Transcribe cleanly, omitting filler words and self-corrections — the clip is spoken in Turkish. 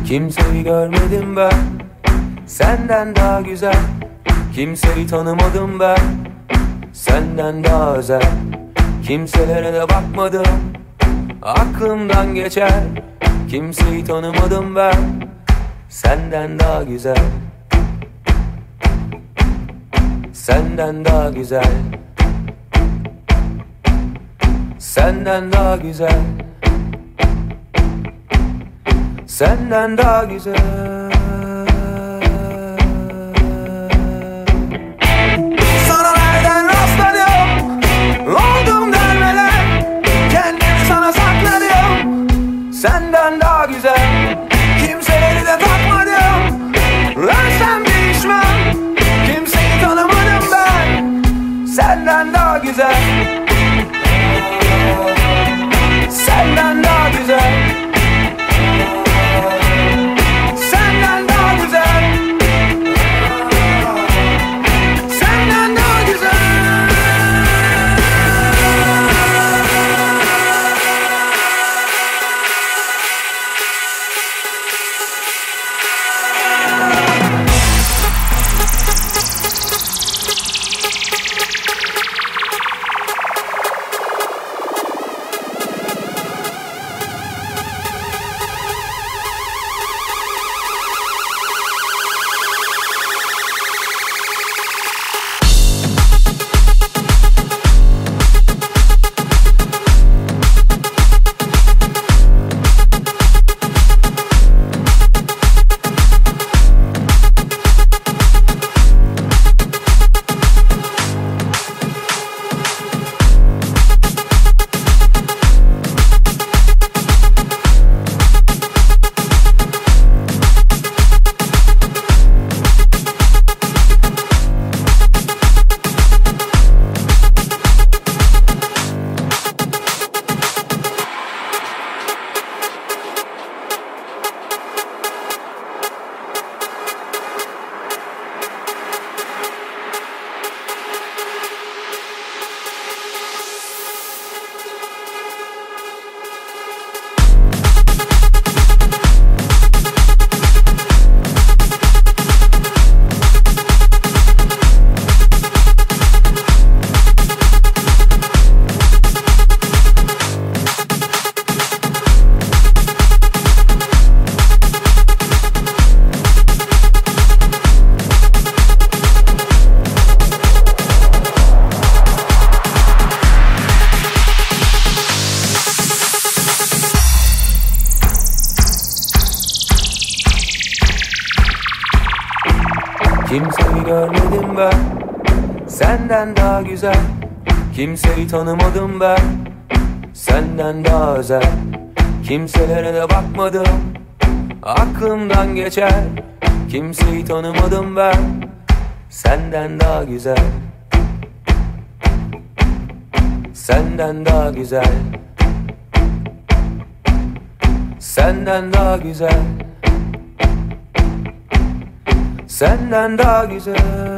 Kimseyi görmedim ben senden daha güzel. Kimseyi tanımadım ben senden daha özel. Kimselere de bakmadım, aklımdan geçer. Kimseyi tanımadım ben senden daha güzel. Senden daha güzel. Senden daha güzel. Senden daha güzel. Sana nereden rastladım, oldum dermeler. Kendimi sana sakladım, senden daha güzel. Kimseleri de takmadım, ölsem değişmem. Kimseyi tanımadım ben senden daha güzel. Senden daha güzel. Senden daha güzel. Senden daha güzel. Kimseyi görmedim ben senden daha güzel. Kimseyi tanımadım ben senden daha özel. Kimselere de bakmadım, aklımdan geçer. Kimseyi tanımadım ben senden daha güzel. Senden daha güzel. Senden daha güzel. Senden daha güzel.